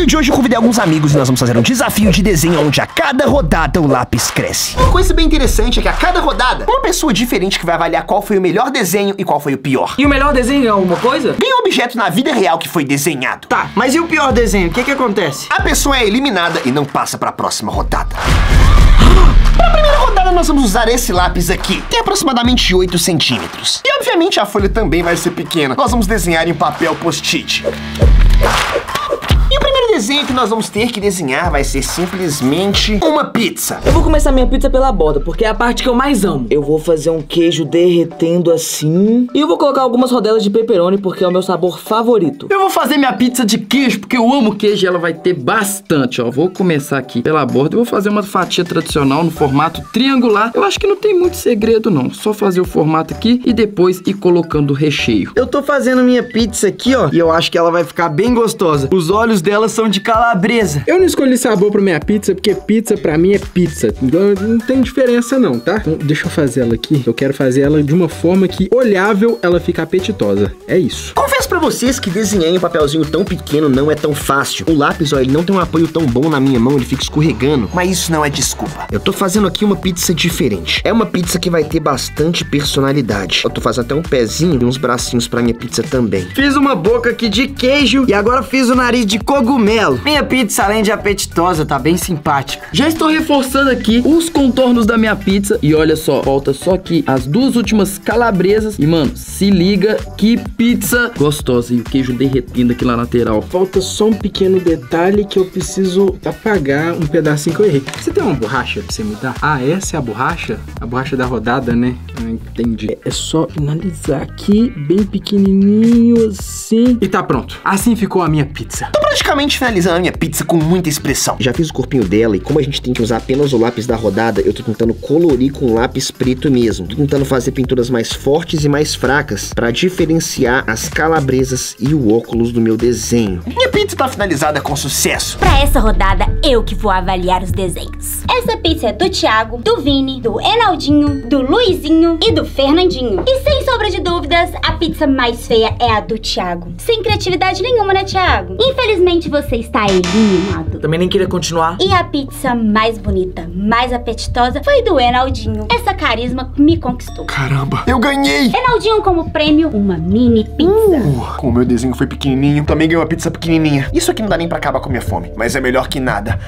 vídeo de hoje eu convidei alguns amigos e nós vamos fazer um desafio de desenho onde a cada rodada o lápis cresce. Uma coisa bem interessante é que a cada rodada, uma pessoa diferente que vai avaliar qual foi o melhor desenho e qual foi o pior. E o melhor desenho é alguma coisa? Ganha um objeto na vida real que foi desenhado. Tá, mas e o pior desenho? O que acontece? A pessoa é eliminada e não passa para a próxima rodada. Para a primeira rodada nós vamos usar esse lápis aqui. Tem aproximadamente 8 centímetros. E obviamente a folha também vai ser pequena. Nós vamos desenhar em papel post-it. E o primeiro desenho que nós vamos ter que desenhar vai ser simplesmente uma pizza. Eu vou começar minha pizza pela borda, porque é a parte que eu mais amo. Eu vou fazer um queijo derretendo assim. E eu vou colocar algumas rodelas de pepperoni, porque é o meu sabor favorito. Eu vou fazer minha pizza de queijo, porque eu amo queijo e ela vai ter bastante, ó. Vou começar aqui pela borda. Eu vou fazer uma fatia tradicional no formato triangular. Eu acho que não tem muito segredo, não. Só fazer o formato aqui e depois ir colocando o recheio. Eu tô fazendo minha pizza aqui, ó. E eu acho que ela vai ficar bem gostosa. Os olhos dela são de calabresa. Eu não escolhi sabor pra minha pizza, porque pizza pra mim é pizza. Então não tem diferença não, tá? Então deixa eu fazer ela aqui. Eu quero fazer ela de uma forma que, olhável, ela fica apetitosa. É isso. Confesso pra vocês que desenhar em um papelzinho tão pequeno não é tão fácil. O lápis, ó, ele não tem um apoio tão bom na minha mão, ele fica escorregando. Mas isso não é desculpa. Eu tô fazendo aqui uma pizza diferente. É uma pizza que vai ter bastante personalidade. Eu tô fazendo até um pezinho e uns bracinhos pra minha pizza também. Fiz uma boca aqui de queijo e agora fiz o nariz de cogumelo. Minha pizza, além de apetitosa, tá bem simpática. Já estou reforçando aqui os contornos da minha pizza. E olha só, falta só aqui as duas últimas calabresas. E, mano, se liga que pizza gostosa. E o queijo derretendo aqui na lateral. Falta só um pequeno detalhe que eu preciso apagar um pedacinho que eu errei. Você tem uma borracha pra você me dar? Ah, essa é a borracha? A borracha da rodada, né? Ah, entendi. É só finalizar aqui, bem pequenininho assim. E tá pronto. Assim ficou a minha pizza. Tô praticamente finalizando a minha pizza com muita expressão. Já fiz o corpinho dela e como a gente tem que usar apenas o lápis da rodada, eu tô tentando colorir com lápis preto mesmo. Tô tentando fazer pinturas mais fortes e mais fracas pra diferenciar as calabresas e o óculos do meu desenho. Minha pizza tá finalizada com sucesso. Pra essa rodada, eu que vou avaliar os desenhos. Essa pizza é do Thiago, do Vini, do Enaldinho, do Luizinho e do Fernandinho. E sem sombra de dúvidas, a pizza mais feia é a do Thiago. Sem criatividade nenhuma, né, Thiago? Infelizmente, você está eliminado. Também nem queria continuar. E a pizza mais bonita, mais apetitosa, foi do Enaldinho. Essa carisma me conquistou. Caramba, eu ganhei! Enaldinho como prêmio, uma mini pizza. Como o meu desenho foi pequenininho, também ganhei uma pizza pequenininha. Isso aqui não dá nem pra acabar com a minha fome, mas é melhor que nada.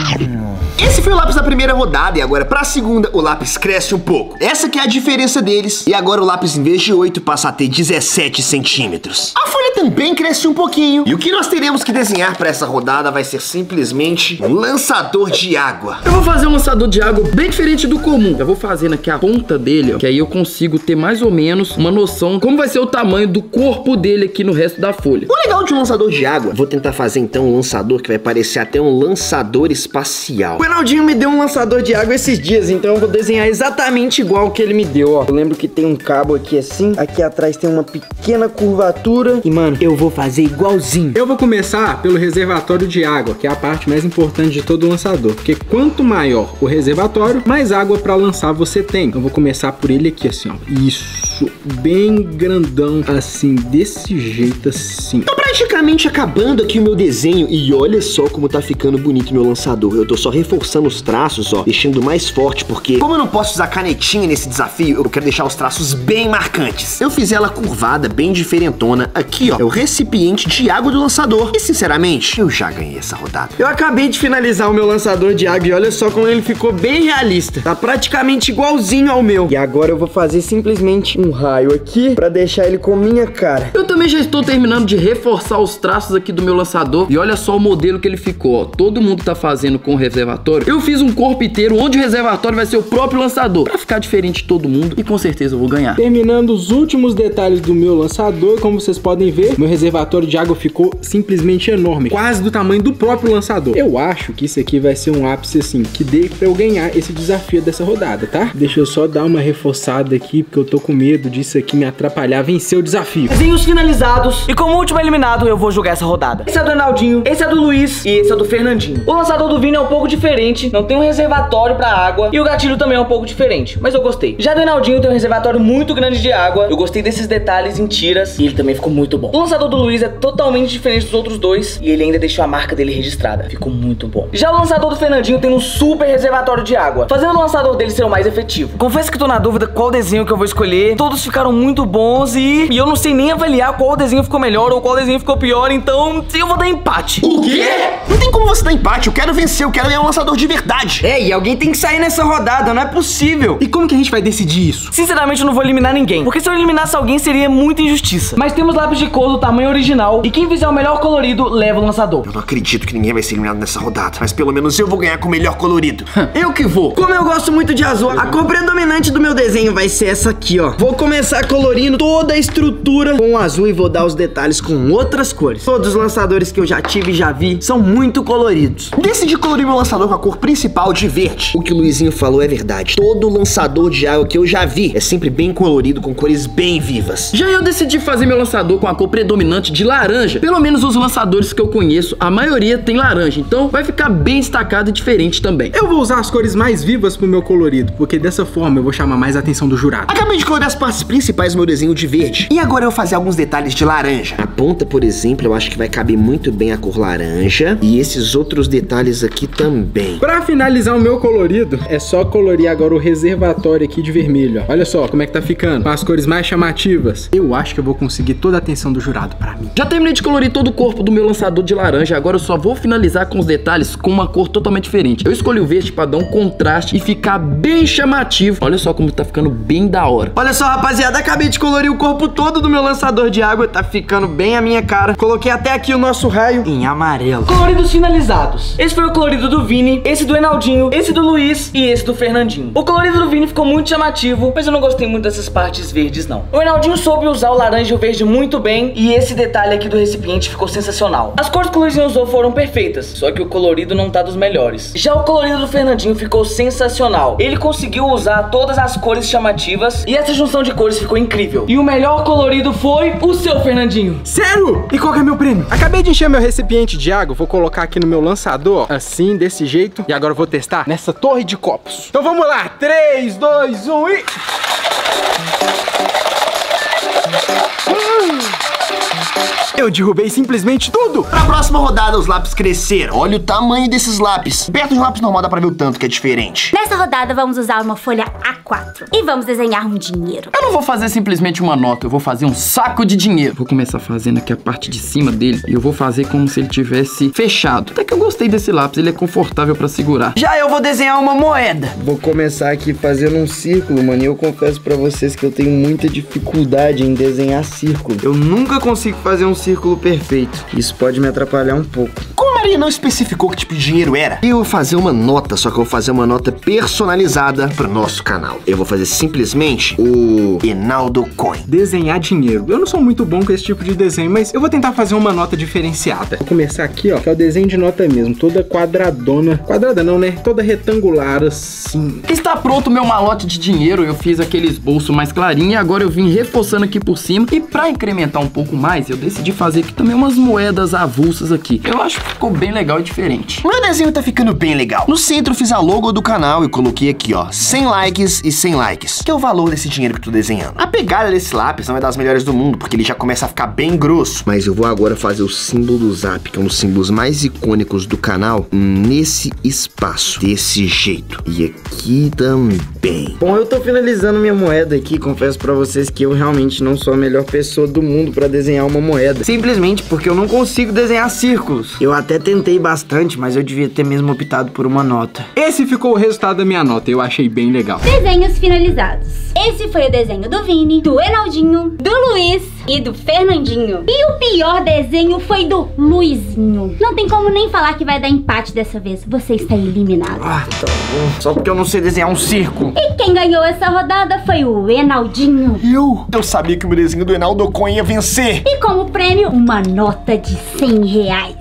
Esse foi o lápis da primeira rodada e agora pra segunda o lápis cresce um pouco. Essa que é a diferença deles. E agora o lápis em vez de 8 passa a ter 17 centímetros. A folha também cresce um pouquinho. E o que nós teremos que desenhar pra essa rodada vai ser simplesmente um lançador de água. Eu vou fazer um lançador de água bem diferente do comum. Eu vou fazendo aqui a ponta dele, ó, que aí eu consigo ter mais ou menos uma noção como vai ser o tamanho do corpo dele aqui no resto da folha. O legal de um lançador de água, vou tentar fazer então um lançador que vai parecer até um lançador espacial. O Enaldinho me deu um lançador de água esses dias, então eu vou desenhar exatamente igual o que ele me deu, ó. Eu lembro que tem um cabo aqui assim, aqui atrás tem uma pequena curvatura e, mano, eu vou fazer igualzinho. Eu vou começar pelo reservatório de água, que é a parte mais importante de todo lançador, porque quanto maior o reservatório, mais água pra lançar você tem. Eu vou começar por ele aqui assim, ó. Isso, bem grandão, assim, desse jeito assim. Tô praticamente acabando aqui o meu desenho e olha só como tá ficando bonito o meu lançador. Eu tô só reforçando os traços, ó, deixando mais forte, porque como eu não posso usar canetinha nesse desafio, eu quero deixar os traços bem marcantes. Eu fiz ela curvada, bem diferentona. Aqui, ó, é o recipiente de água do lançador. E sinceramente, eu já ganhei essa rodada. Eu acabei de finalizar o meu lançador de água e olha só como ele ficou bem realista. Tá praticamente igualzinho ao meu. E agora eu vou fazer simplesmente um raio aqui pra deixar ele com minha cara. Eu também já estou terminando de reforçar os traços aqui do meu lançador. E olha só o modelo que ele ficou, ó. Todo mundo tá fazendo com o reservatório. Eu fiz um corpo inteiro onde o reservatório vai ser o próprio lançador, pra ficar diferente de todo mundo e com certeza eu vou ganhar. Terminando os últimos detalhes do meu lançador, como vocês podem ver, meu reservatório de água ficou simplesmente enorme, quase do tamanho do próprio lançador. Eu acho que isso aqui vai ser um ápice assim, que dê pra eu ganhar esse desafio dessa rodada, tá? Deixa eu só dar uma reforçada aqui, porque eu tô com medo disso aqui me atrapalhar a vencer o desafio. Desenhos finalizados e como último eliminado eliminado, eu vou jogar essa rodada. Esse é do Enaldinho, esse é do Luiz e esse é do Fernandinho. O lançador do Vini é um pouco diferente, não tem um reservatório pra água e o gatilho também é um pouco diferente, mas eu gostei. Já do Enaldinho tem um reservatório muito grande de água, eu gostei desses detalhes em tiras e ele também ficou muito bom. O lançador do Luiz é totalmente diferente dos outros dois e ele ainda deixou a marca dele registrada, ficou muito bom. Já o lançador do Fernandinho tem um super reservatório de água, fazendo o lançador dele ser o mais efetivo. Confesso que tô na dúvida qual desenho que eu vou escolher, todos ficaram muito bons e eu não sei nem avaliar qual desenho ficou melhor ou qual desenho ficou pior, então eu vou dar empate. O quê? Não tem como você dar empate, eu quero vencer, eu quero ganhar um lançador de verdade. É, e alguém tem que sair nessa rodada, não é possível. E como que a gente vai decidir isso? Sinceramente eu não vou eliminar ninguém, porque se eu eliminasse alguém seria muita injustiça. Mas temos lápis de cor do tamanho original e quem fizer o melhor colorido leva o lançador. Eu não acredito que ninguém vai ser eliminado nessa rodada, mas pelo menos eu vou ganhar com o melhor colorido. Eu que vou. Como eu gosto muito de azul, a cor predominante do meu desenho vai ser essa aqui, ó. Vou começar colorindo toda a estrutura com azul e vou dar os detalhes com outras cores. Todos os lançadores que eu já tive e já vi são muito coloridos. Decidi colorir meu lançador com a cor principal de verde. O que o Luizinho falou é verdade. Todo lançador de água que eu já vi é sempre bem colorido, com cores bem vivas. Já eu decidi fazer meu lançador com a cor predominante de laranja. Pelo menos os lançadores que eu conheço, a maioria tem laranja, então vai ficar bem destacado e diferente também. Eu vou usar as cores mais vivas pro meu colorido, porque dessa forma eu vou chamar mais a atenção do jurado. Acabei de colorir as partes principais do meu desenho de verde. E agora eu vou fazer alguns detalhes de laranja. A ponta, por exemplo, eu acho que vai caber muito bem a cor laranja. E esses outros detalhes aqui também. Pra finalizar o meu colorido, é só colorir agora o reservatório aqui de vermelho, ó. Olha só como é que tá ficando, com as cores mais chamativas. Eu acho que eu vou conseguir toda a atenção do jurado pra mim. Já terminei de colorir todo o corpo do meu lançador de laranja, agora eu só vou finalizar com os detalhes com uma cor totalmente diferente. Eu escolhi o verde pra dar um contraste e ficar bem chamativo. Olha só como tá ficando bem da hora. Olha só, rapaziada, acabei de colorir o corpo todo do meu lançador de água, tá ficando bem a minha cara. Coloquei até aqui o nosso raio em amarelo. Coloridos finalizados. Esse foi o colorido do Vini, esse do Enaldinho, esse do Luiz e esse do Fernandinho. O colorido do Vini ficou muito chamativo, mas eu não gostei muito dessas partes verdes não. O Enaldinho soube usar o laranja e o verde muito bem e esse detalhe aqui do recipiente ficou sensacional. As cores que o Luizinho usou foram perfeitas, só que o colorido não tá dos melhores. Já o colorido do Fernandinho ficou sensacional. Ele conseguiu usar todas as cores chamativas e essa junção de cores ficou incrível. E o melhor colorido foi o seu, Fernandinho. Sério? E qual que é meu prêmio? Acabei de encher meu recipiente de água, vou colocar aqui no meu lançador, assim, desse jeito. E agora eu vou testar nessa torre de copos. Então vamos lá, 3, 2, 1 e... Eu derrubei simplesmente tudo. Pra próxima rodada, os lápis cresceram. Olha o tamanho desses lápis. Perto de um lápis normal dá pra ver o tanto que é diferente. Nessa rodada, vamos usar uma folha A4 e vamos desenhar um dinheiro. Eu não vou fazer simplesmente uma nota, eu vou fazer um saco de dinheiro. Vou começar fazendo aqui a parte de cima dele e eu vou fazer como se ele tivesse fechado. Até que eu gostei desse lápis, ele é confortável pra segurar. Já eu vou desenhar uma moeda. Vou começar aqui fazendo um círculo, mano. E eu confesso pra vocês que eu tenho muita dificuldade em desenhar círculo. Eu nunca consigo fazer um círculo perfeito. Isso pode me atrapalhar um pouco. Como a Maria não especificou que tipo de dinheiro era, eu vou fazer uma nota, só que eu vou fazer uma nota personalizada pro nosso canal. Eu vou fazer simplesmente o Enaldo Coin. Desenhar dinheiro. Eu não sou muito bom com esse tipo de desenho, mas eu vou tentar fazer uma nota diferenciada. Vou começar aqui, ó, que é o desenho de nota mesmo, toda quadradona. Quadrada não, né? Toda retangular, assim. Está pronto o meu malote de dinheiro. Eu fiz aquele esboço mais clarinho e agora eu vim reforçando aqui por cima. E pra incrementar um pouco mais, eu decidi fazer aqui também umas moedas avulsas aqui. Eu acho que ficou bem legal e diferente. Meu desenho tá ficando bem legal. No centro eu fiz a logo do canal e coloquei aqui, ó, 100 likes e 100 likes, que é o valor desse dinheiro que eu tô desenhando. A pegada desse lápis não é das melhores do mundo, porque ele já começa a ficar bem grosso. Mas eu vou agora fazer o símbolo do Zap, que é um dos símbolos mais icônicos do canal, nesse espaço, desse jeito. E aqui também. Bom, eu tô finalizando minha moeda aqui. Confesso pra vocês que eu realmente não sou a melhor pessoa do mundo pra desenhar uma moeda. Simplesmente porque eu não consigo desenhar círculos. Eu até tentei bastante, mas eu devia ter mesmo optado por uma nota. Esse ficou o resultado da minha nota, eu achei bem legal. Desenhos finalizados. Esse foi o desenho do Vini, do Enaldinho, do Luiz e do Fernandinho. E o pior desenho foi do Luizinho. Não tem como nem falar que vai dar empate dessa vez. Você está eliminado. Ah, tá bom. Só porque eu não sei desenhar um círculo. E quem ganhou essa rodada foi o Enaldinho. Eu sabia que o meu desenho do Enaldo Coin ia vencer. E como prêmio, uma nota de R$100.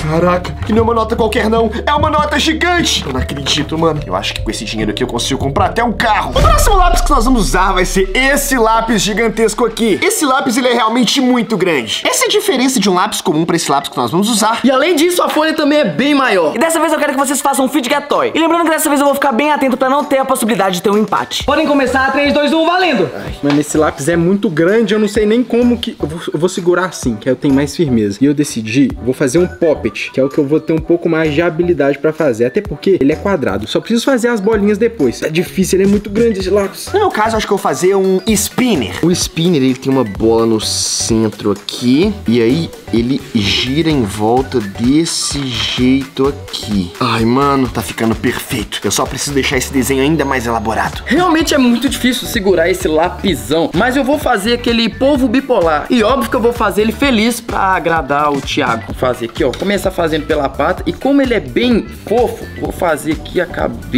Caraca, que não é uma nota qualquer não, é uma nota gigante. Eu não acredito, mano. Eu acho que com esse dinheiro aqui eu consigo comprar até um carro. O próximo lápis que nós vamos usar vai ser esse lápis gigantesco aqui. Esse lápis, ele é realmente muito grande. Essa é a diferença de um lápis comum para esse lápis que nós vamos usar. E além disso, a folha também é bem maior. E dessa vez eu quero que vocês façam um Fidget Toy. E lembrando que dessa vez eu vou ficar bem atento pra não ter a possibilidade de ter um empate. Podem começar, 3, 2, 1, valendo! Mano, esse lápis é muito grande, eu não sei nem como que... Eu vou segurar assim, que aí eu tenho mais firmeza. E eu decidi, vou fazer um poppet, que é o que eu vou ter um pouco mais de habilidade pra fazer. Até porque ele é quadrado, só preciso fazer as bolinhas depois. É difícil, ele é muito grande esse lápis. No meu caso, acho que eu vou fazer um spinner. O spinner, ele tem uma bola no centro aqui, e aí ele gira em volta desse jeito aqui. Ai, mano, tá ficando perfeito. Eu só preciso deixar esse desenho ainda mais elaborado. Realmente é muito difícil segurar esse lapisão, mas eu vou fazer aquele polvo bipolar. E óbvio que eu vou fazer ele feliz pra agradar o Thiago. Vou fazer aqui, ó, começar fazendo pela pata. E como ele é bem fofo, vou fazer aqui a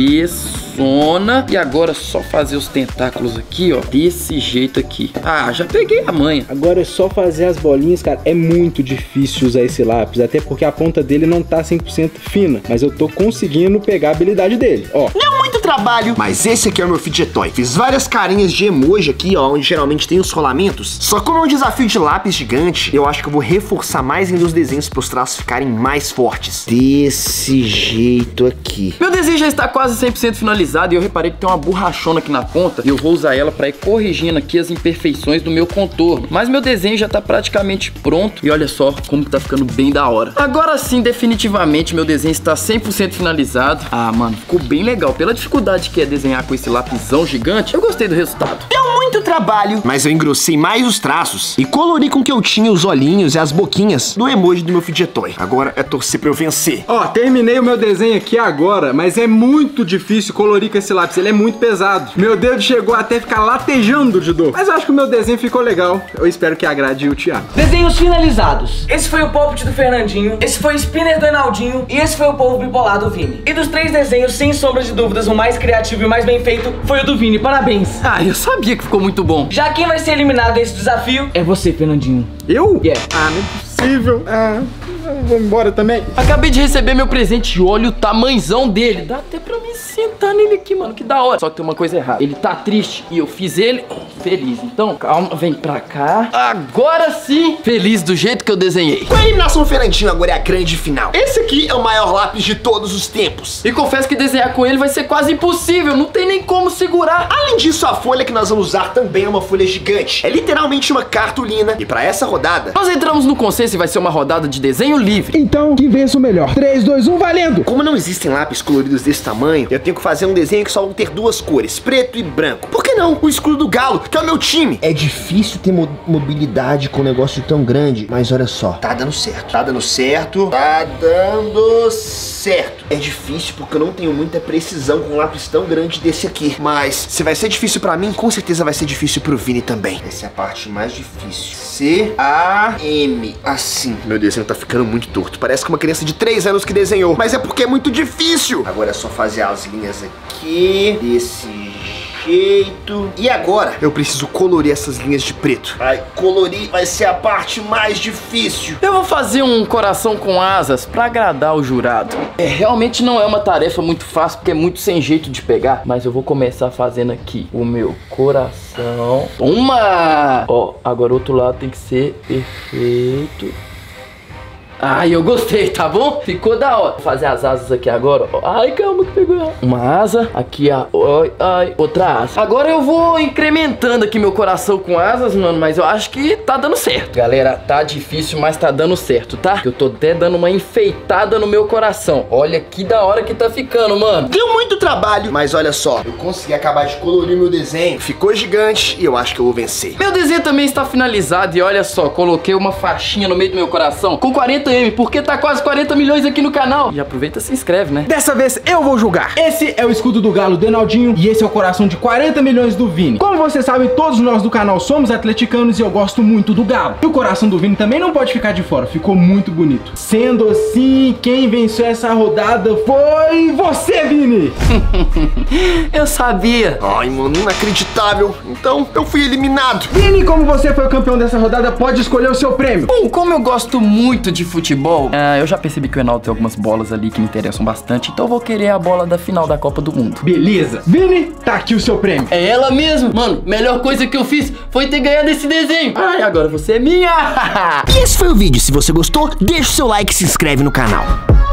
cabeçona. E agora só fazer os tentáculos aqui, ó, desse jeito aqui. Ah, já peguei a manha. Agora é só fazer as bolinhas, cara. É muito difícil usar esse lápis, até porque a ponta dele não tá 100% fina. Mas eu tô conseguindo pegar a habilidade dele, ó. Deu muito trabalho, mas esse aqui é o meu Fidget Toy. Fiz várias carinhas de emoji aqui, ó, onde geralmente tem os rolamentos. Só como é um desafio de lápis gigante, eu acho que eu vou reforçar mais ainda os desenhos para os traços ficarem mais fortes. Desse jeito aqui. Meu desenho já está quase 100% finalizado e eu reparei que tem uma borrachona aqui na ponta e eu vou usar ela para ir corrigindo aqui as imperfeições do meu contorno. Mas meu desenho já tá praticamente pronto e olha só como que tá ficando bem da hora. Agora sim, definitivamente, meu desenho está 100% finalizado. Ah, mano, ficou bem legal. Pela dificuldade que é desenhar com esse lapisão gigante, eu gostei do resultado. Deu muito trabalho, mas eu engrossei mais os traços e colori com que eu tinha os olhinhos e as boquinhas do emoji do meu Fidget Toy. Agora é torcer pra eu vencer. Ó, terminei o meu desenho aqui agora, mas é muito difícil colorir com esse lápis, ele é muito pesado. Meu dedo chegou até ficar latejando de dor. Mas eu acho que o meu desenho ficou legal. Eu espero que agrade o Thiago. Desenhos finalizados. Esse foi o poppet do Fernandinho, esse foi o spinner do Enaldinho e esse foi o polvo bipolar do Vini. E dos 3 desenhos, sem sombra de dúvidas, o mais criativo e o mais bem feito foi o do Vini. Parabéns. Ah, eu sabia que ficou muito bom. Já quem vai ser eliminado desse desafio é você, Fernandinho. Eu? Yeah. Ah, não é possível. Ah, eu vou embora também. Acabei de receber meu presente e olha o tamanzão dele. Dá até pra me sentar nele aqui, mano, que da hora. Só que tem uma coisa errada. Ele tá triste e eu fiz ele feliz. Então, calma, vem pra cá. Agora sim, feliz do jeito que eu desenhei. Com a eliminação do Fernandinho, agora é a grande final. Esse aqui é o maior lápis de todos os tempos. E confesso que desenhar com ele vai ser quase impossível. Não tem nem como segurar. Além disso, a folha que nós vamos usar também é uma folha gigante. É literalmente uma cartolina. E pra essa rodada, nós entramos no consenso e vai ser uma rodada de desenho livre. Então, que vença o melhor. 3, 2, 1, valendo! Como não existem lápis coloridos desse tamanho, eu tenho que fazer um desenho que só vão ter 2 cores, preto e branco. Por que não? O escudo do Galo, que é o meu time. É difícil ter mobilidade com um negócio tão grande, mas olha só, tá dando certo. Tá dando certo. Tá dando certo. É difícil porque eu não tenho muita precisão com um lápis tão grande desse aqui. Mas se vai ser difícil pra mim, com certeza vai ser difícil pro Vini também. Essa é a parte mais difícil. C-A-M. Assim. Meu desenho tá ficando muito torto. Parece que uma criança de 3 anos que desenhou. Mas é porque é muito difícil. Agora é só fazer as linhas aqui. Desse jeito. E agora eu preciso colorir essas linhas de preto. Ai, colorir vai ser a parte mais difícil. Eu vou fazer um coração com asas pra agradar o jurado. Realmente não é uma tarefa muito fácil, porque é muito sem jeito de pegar. Mas eu vou começar fazendo aqui o meu coração. Toma! Ó, agora o outro lado tem que ser perfeito. Ai, eu gostei, tá bom? Ficou da hora. Vou fazer as asas aqui agora, ó. Ai, calma que pegou errado. Uma asa, aqui a... Ai, outra asa. Agora eu vou incrementando aqui meu coração com asas, mano, mas eu acho que tá dando certo. Galera, tá difícil, mas tá dando certo, tá? Eu tô até dando uma enfeitada no meu coração. Olha que da hora que tá ficando, mano. Deu muito trabalho, mas olha só, eu consegui acabar de colorir meu desenho. Ficou gigante e eu acho que eu vou vencer. Meu desenho também está finalizado e olha só, coloquei uma faixinha no meio do meu coração com 40 porque tá quase 40 milhões aqui no canal. E aproveita e se inscreve, né? Dessa vez eu vou julgar. Esse é o escudo do Galo do Enaldinho e esse é o coração de 40 milhões do Vini. Como vocês sabem, todos nós do canal somos atleticanos e eu gosto muito do Galo. E o coração do Vini também não pode ficar de fora, ficou muito bonito. Sendo assim, quem venceu essa rodada foi você, Vini. Eu sabia. Ai, mano, inacreditável. Então, eu fui eliminado. Vini, como você foi o campeão dessa rodada, pode escolher o seu prêmio. Bom, como eu gosto muito de futebol, futebol, eu já percebi que o Enaldo tem algumas bolas ali que me interessam bastante, então eu vou querer a bola da final da Copa do Mundo. Beleza. Vini, tá aqui o seu prêmio. É ela mesmo. Mano, melhor coisa que eu fiz foi ter ganhado esse desenho. Ai, agora você é minha. E esse foi o vídeo. Se você gostou, deixa o seu like e se inscreve no canal.